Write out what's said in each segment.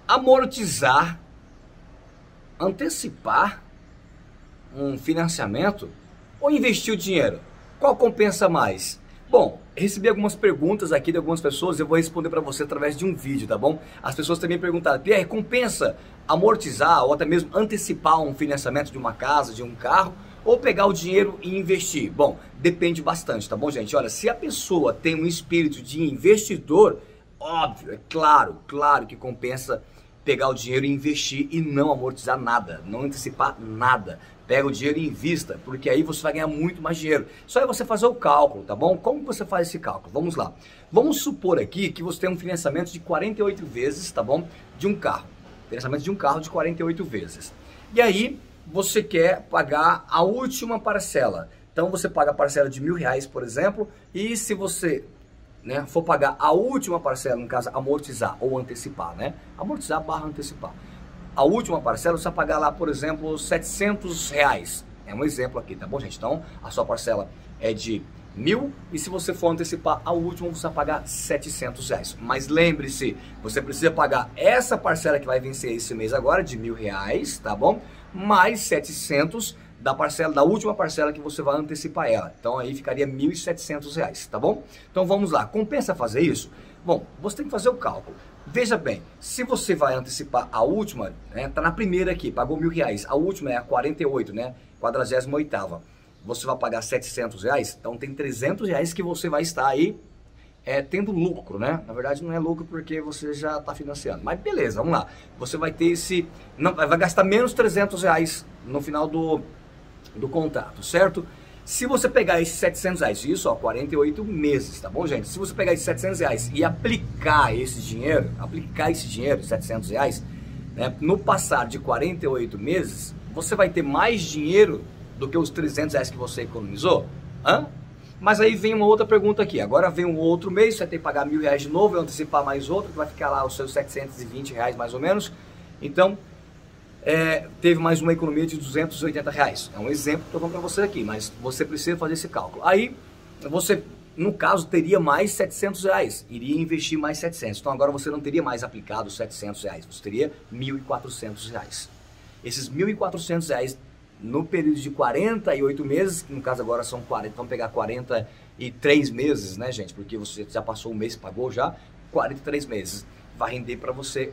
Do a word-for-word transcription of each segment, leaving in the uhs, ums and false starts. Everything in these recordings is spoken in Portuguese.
amortizar, antecipar um financiamento ou investir o dinheiro? Qual compensa mais? Bom, recebi algumas perguntas aqui de algumas pessoas, eu vou responder para você através de um vídeo, tá bom? As pessoas também perguntaram: Pierre, compensa amortizar ou até mesmo antecipar um financiamento de uma casa, de um carro, ou pegar o dinheiro e investir? Bom, depende bastante, tá bom, gente? Olha, se a pessoa tem um espírito de investidor, óbvio, é claro, claro que compensa pegar o dinheiro e investir e não amortizar nada, não antecipar nada. Pega o dinheiro e invista, porque aí você vai ganhar muito mais dinheiro. Só é você fazer o cálculo, tá bom? Como você faz esse cálculo? Vamos lá. Vamos supor aqui que você tem um financiamento de quarenta e oito vezes, tá bom? De um carro. Financiamento de um carro de quarenta e oito vezes. E aí, você quer pagar a última parcela. Então, você paga a parcela de mil reais, por exemplo, e se você... né, for pagar a última parcela, no caso, amortizar ou antecipar, né? Amortizar barra antecipar. A última parcela você vai pagar lá, por exemplo, setecentos reais. É um exemplo aqui, tá bom, gente? Então, a sua parcela é de mil e se você for antecipar a última, você vai pagar setecentos reais. Mas lembre-se, você precisa pagar essa parcela que vai vencer esse mês agora, de mil reais, tá bom? Mais setecentos da parcela, da última parcela que você vai antecipar ela. Então aí ficaria mil e setecentos reais, tá bom? Então vamos lá, compensa fazer isso? Bom, você tem que fazer o cálculo. Veja bem, se você vai antecipar a última, né, tá na primeira aqui, pagou mil reais, a última é a quarenta e oito, né, quadragésima oitava, você vai pagar setecentos reais, então tem trezentos reais que você vai estar aí é, tendo lucro, né? Na verdade não é lucro porque você já está financiando, mas beleza, vamos lá. Você vai ter esse, não, vai gastar menos trezentos reais no final do, do contrato, certo? Se você pegar esses setecentos reais, isso, ó, quarenta e oito meses, tá bom, gente? Se você pegar esses setecentos reais e aplicar esse dinheiro, aplicar esse dinheiro, setecentos reais, né, no passar de quarenta e oito meses, você vai ter mais dinheiro do que os trezentos reais que você economizou? Hã? Mas aí vem uma outra pergunta aqui. Agora vem um outro mês, você vai ter que pagar mil reais de novo, e antecipar mais outro, que vai ficar lá os seus setecentos e vinte reais mais ou menos. Então, É, teve mais uma economia de duzentos e oitenta reais. É um exemplo que eu estou dando para você aqui, mas você precisa fazer esse cálculo. Aí, você, no caso, teria mais setecentos reais, iria investir mais setecentos. Então, agora você não teria mais aplicado setecentos reais, você teria mil e quatrocentos reais. Esses mil e quatrocentos reais, no período de quarenta e oito meses, que no caso agora são quarenta, vamos pegar quarenta e três meses, né, gente? Porque você já passou um mês, pagou já, quarenta e três meses. Vai render para você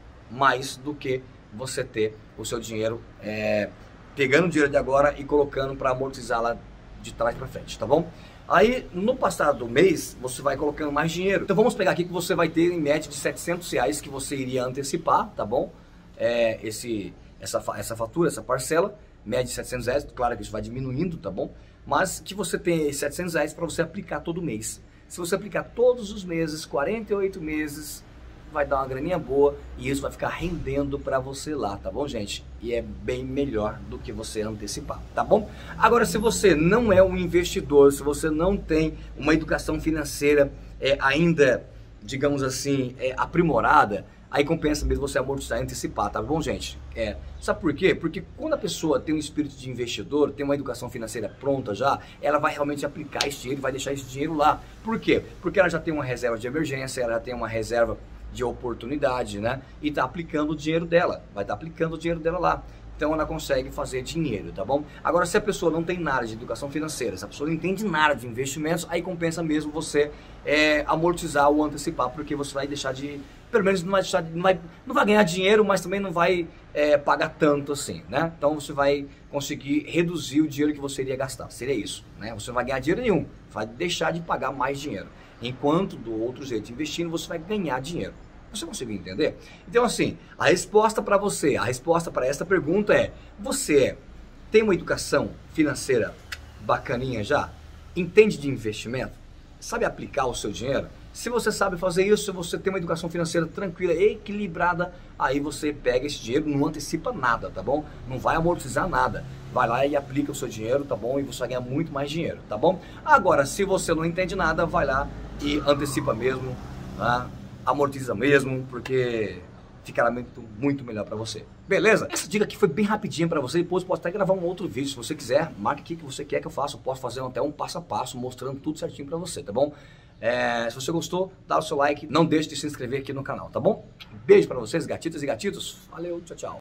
mais do que você ter o seu dinheiro é, pegando o dinheiro de agora e colocando para amortizar lá de trás para frente, tá bom? Aí no passar do mês você vai colocando mais dinheiro. Então vamos pegar aqui que você vai ter em média de setecentos reais que você iria antecipar, tá bom? É, esse, essa, essa fatura, essa parcela, média de setecentos reais, claro que isso vai diminuindo, tá bom? Mas que você tem setecentos reais para você aplicar todo mês. Se você aplicar todos os meses, quarenta e oito meses, vai dar uma graninha boa e isso vai ficar rendendo para você lá, tá bom, gente? E é bem melhor do que você antecipar, tá bom? Agora, se você não é um investidor, se você não tem uma educação financeira é, ainda, digamos assim, é, aprimorada, aí compensa mesmo você amortizar e antecipar, tá bom, gente? É, sabe por quê? Porque quando a pessoa tem um espírito de investidor, tem uma educação financeira pronta já, ela vai realmente aplicar esse dinheiro e vai deixar esse dinheiro lá. Por quê? Porque ela já tem uma reserva de emergência, ela já tem uma reserva de oportunidade, né? E tá aplicando o dinheiro dela, vai estar tá aplicando o dinheiro dela lá. Então ela consegue fazer dinheiro, tá bom? Agora, se a pessoa não tem nada de educação financeira, se a pessoa não entende nada de investimentos, aí compensa mesmo você é, amortizar ou antecipar, porque você vai deixar de, pelo menos não vai deixar, de, não, vai, não vai ganhar dinheiro, mas também não vai é, pagar tanto assim, né? Então você vai conseguir reduzir o dinheiro que você iria gastar, seria isso, né? Você não vai ganhar dinheiro nenhum, vai deixar de pagar mais dinheiro. Enquanto do outro jeito, investindo, você vai ganhar dinheiro. Você conseguiu entender? Então, assim, a resposta para você, a resposta para essa pergunta é: você tem uma educação financeira bacaninha já? Entende de investimento? Sabe aplicar o seu dinheiro? Se você sabe fazer isso, se você tem uma educação financeira tranquila, equilibrada, aí você pega esse dinheiro, não antecipa nada, tá bom? Não vai amortizar nada. Vai lá e aplica o seu dinheiro, tá bom? E você vai ganhar muito mais dinheiro, tá bom? Agora, se você não entende nada, vai lá e antecipa mesmo, tá? Amortiza mesmo, porque ficará muito, muito melhor para você. Beleza? Essa dica aqui foi bem rapidinha para você, depois posso até gravar um outro vídeo, se você quiser, marque aqui que você quer que eu faça, eu posso fazer até um passo a passo, mostrando tudo certinho para você, tá bom? É, se você gostou, dá o seu like, não deixe de se inscrever aqui no canal, tá bom? Beijo pra vocês, gatitas e gatitos. Valeu, tchau, tchau.